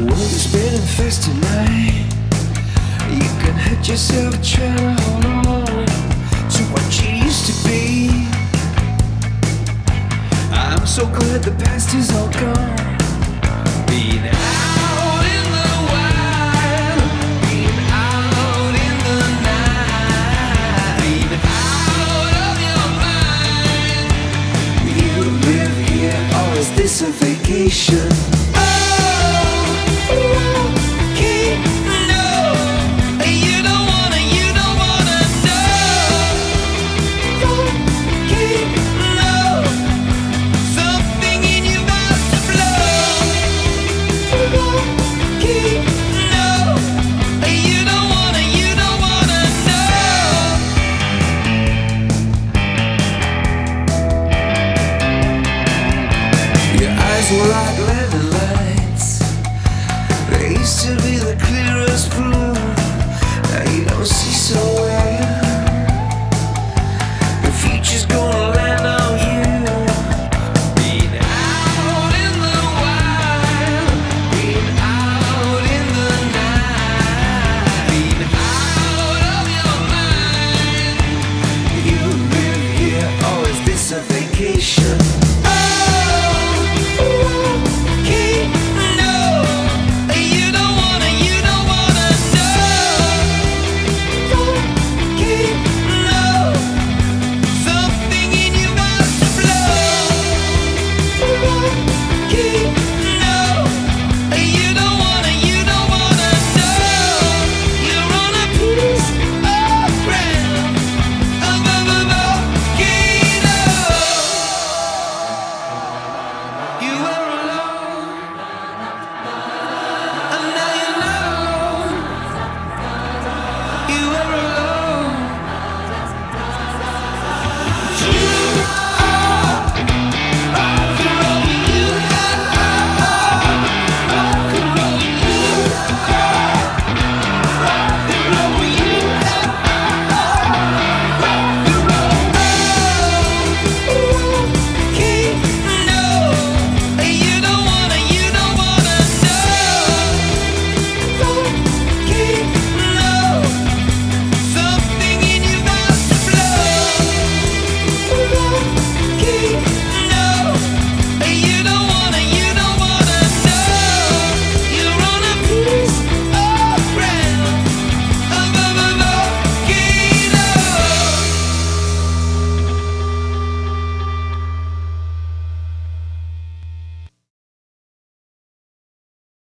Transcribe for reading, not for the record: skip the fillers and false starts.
world is spinning fast tonight. You can hurt yourself trying to hold on to what you used to be. I'm so glad the past is all gone. Being out in the wild, being out in the night, being out of your mind. You live here, or is this a vacation? Were like lemon lights. They used to be the clearest blue. Now you don't see so well.